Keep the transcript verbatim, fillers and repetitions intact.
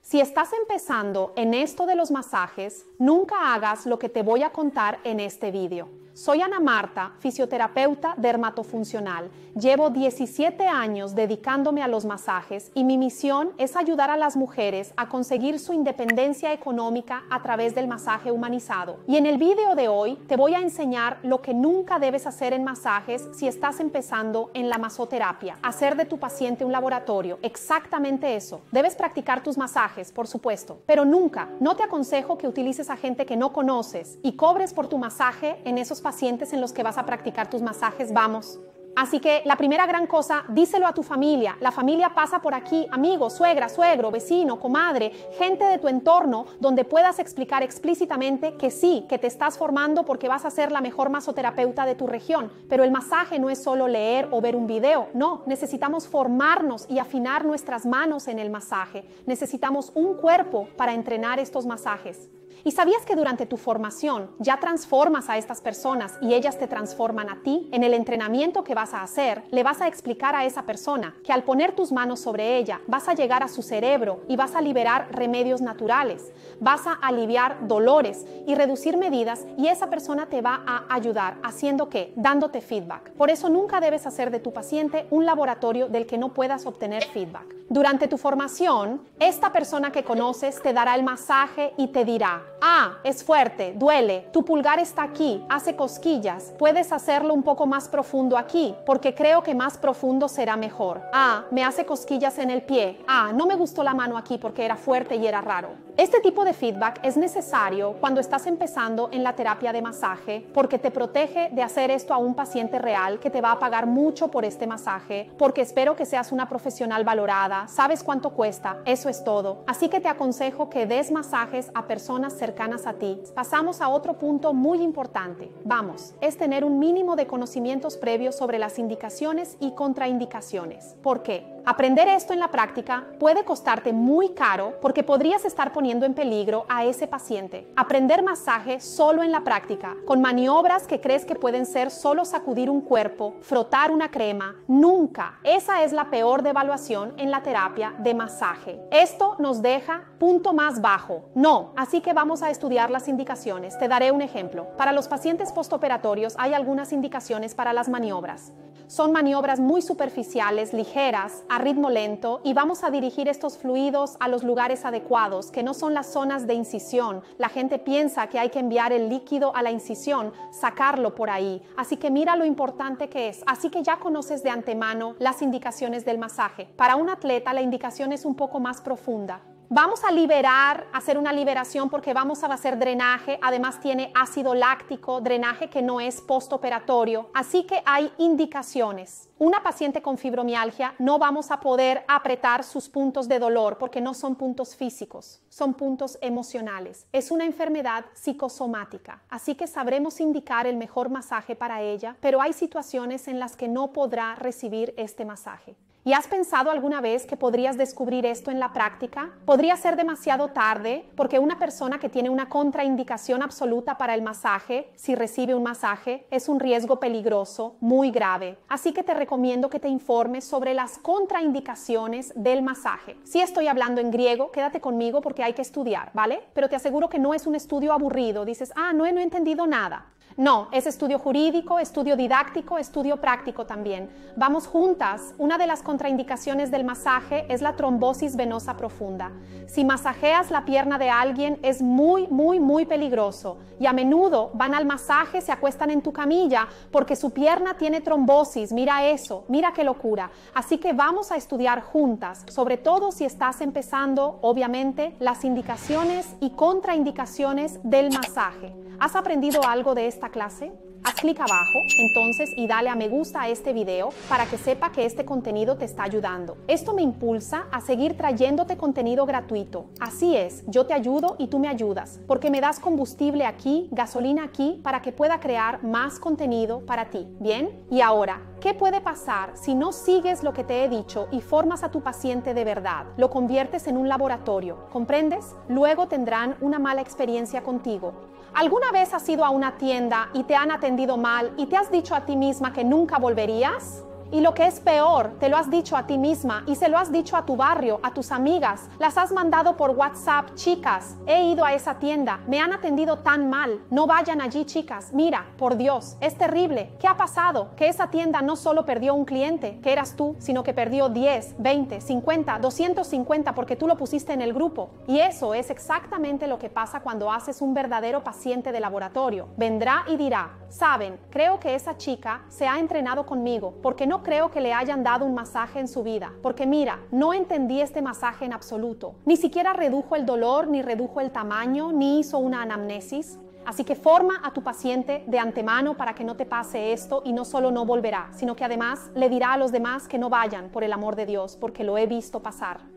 Si estás empezando en esto de los masajes, nunca hagas lo que te voy a contar en este vídeo. Soy Ana Marta, fisioterapeuta dermatofuncional. Llevo diecisiete años dedicándome a los masajes y mi misión es ayudar a las mujeres a conseguir su independencia económica a través del masaje humanizado. Y en el vídeo de hoy te voy a enseñar lo que nunca debes hacer en masajes si estás empezando en la masoterapia. Hacer de tu paciente un laboratorio. Exactamente eso. Debes practicar tus masajes, por supuesto, pero nunca, no te aconsejo que utilices a gente que no conoces y cobres por tu masaje en esos pacientes en los que vas a practicar tus masajes, vamos. Así que la primera gran cosa, díselo a tu familia. La familia pasa por aquí, amigo, suegra, suegro, vecino, comadre, gente de tu entorno donde puedas explicar explícitamente que sí, que te estás formando porque vas a ser la mejor masoterapeuta de tu región. Pero el masaje no es solo leer o ver un video, no, necesitamos formarnos y afinar nuestras manos en el masaje. Necesitamos un cuerpo para entrenar estos masajes. ¿Y sabías que durante tu formación ya transformas a estas personas y ellas te transforman a ti? En el entrenamiento que vas a hacer, le vas a explicar a esa persona que al poner tus manos sobre ella, vas a llegar a su cerebro y vas a liberar remedios naturales, vas a aliviar dolores y reducir medidas y esa persona te va a ayudar, ¿haciendo qué? Dándote feedback. Por eso nunca debes hacer de tu paciente un laboratorio del que no puedas obtener feedback. Durante tu formación, esta persona que conoces te dará el masaje y te dirá: ah, es fuerte, duele, tu pulgar está aquí, hace cosquillas, puedes hacerlo un poco más profundo aquí, porque creo que más profundo será mejor. Ah, me hace cosquillas en el pie. Ah, no me gustó la mano aquí porque era fuerte y era raro. Este tipo de feedback es necesario cuando estás empezando en la terapia de masaje porque te protege de hacer esto a un paciente real que te va a pagar mucho por este masaje, porque espero que seas una profesional valorada, sabes cuánto cuesta, eso es todo. Así que te aconsejo que des masajes a personas cercanas a ti. Pasamos a otro punto muy importante. Vamos, es tener un mínimo de conocimientos previos sobre las indicaciones y contraindicaciones. ¿Por qué? Aprender esto en la práctica puede costarte muy caro porque podrías estar poniendo en peligro a ese paciente. Aprender masaje solo en la práctica, con maniobras que crees que pueden ser solo sacudir un cuerpo, frotar una crema, nunca. Esa es la peor devaluación en la terapia de masaje. Esto nos deja punto más bajo. No, así que vamos a estudiar las indicaciones. Te daré un ejemplo. Para los pacientes postoperatorios hay algunas indicaciones para las maniobras. Son maniobras muy superficiales, ligeras, a ritmo lento y vamos a dirigir estos fluidos a los lugares adecuados, que no son las zonas de incisión. La gente piensa que hay que enviar el líquido a la incisión, sacarlo por ahí. Así que mira lo importante que es. Así que ya conoces de antemano las indicaciones del masaje. Para un atleta la indicación es un poco más profunda. Vamos a liberar, hacer una liberación porque vamos a hacer drenaje, además tiene ácido láctico, drenaje que no es postoperatorio, así que hay indicaciones. Una paciente con fibromialgia no vamos a poder apretar sus puntos de dolor porque no son puntos físicos, son puntos emocionales. Es una enfermedad psicosomática, así que sabremos indicar el mejor masaje para ella, pero hay situaciones en las que no podrá recibir este masaje. ¿Y has pensado alguna vez que podrías descubrir esto en la práctica? Podría ser demasiado tarde porque una persona que tiene una contraindicación absoluta para el masaje, si recibe un masaje, es un riesgo peligroso, muy grave. Así que te recomiendo que te informes sobre las contraindicaciones del masaje. Si estoy hablando en griego, quédate conmigo porque hay que estudiar, ¿vale? Pero te aseguro que no es un estudio aburrido. Dices, ah, no, no he entendido nada. No, es estudio jurídico, estudio didáctico, estudio práctico también. Vamos juntas. Una de las contraindicaciones del masaje es la trombosis venosa profunda. Si masajeas la pierna de alguien es muy, muy, muy peligroso y a menudo van al masaje, se acuestan en tu camilla porque su pierna tiene trombosis. Mira eso, mira qué locura. Así que vamos a estudiar juntas, sobre todo si estás empezando, obviamente, las indicaciones y contraindicaciones del masaje. ¿Has aprendido algo de esta clase? Haz clic abajo entonces y dale a me gusta a este video para que sepa que este contenido te está ayudando. Esto me impulsa a seguir trayéndote contenido gratuito. Así es, yo te ayudo y tú me ayudas, porque me das combustible aquí, gasolina aquí, para que pueda crear más contenido para ti. ¿Bien? Y ahora, ¿qué puede pasar si no sigues lo que te he dicho y formas a tu paciente de verdad? Lo conviertes en un laboratorio, ¿comprendes? Luego tendrán una mala experiencia contigo. ¿Alguna vez has ido a una tienda y te han atendido mal y te has dicho a ti misma que nunca volverías? Y lo que es peor, te lo has dicho a ti misma y se lo has dicho a tu barrio, a tus amigas. Las has mandado por WhatsApp. Chicas, he ido a esa tienda, me han atendido tan mal. No vayan allí, chicas. Mira, por Dios, es terrible. ¿Qué ha pasado? Que esa tienda no solo perdió un cliente, que eras tú, sino que perdió diez, veinte, cincuenta, doscientos cincuenta porque tú lo pusiste en el grupo. Y eso es exactamente lo que pasa cuando haces un verdadero paciente de laboratorio. Vendrá y dirá: saben, creo que esa chica se ha entrenado conmigo porque no creo que le hayan dado un masaje en su vida. Porque mira, no entendí este masaje en absoluto. Ni siquiera redujo el dolor, ni redujo el tamaño, ni hizo una anamnesis. Así que forma a tu paciente de antemano para que no te pase esto, y no solo no volverá, sino que además le dirá a los demás que no vayan, por el amor de Dios, porque lo he visto pasar.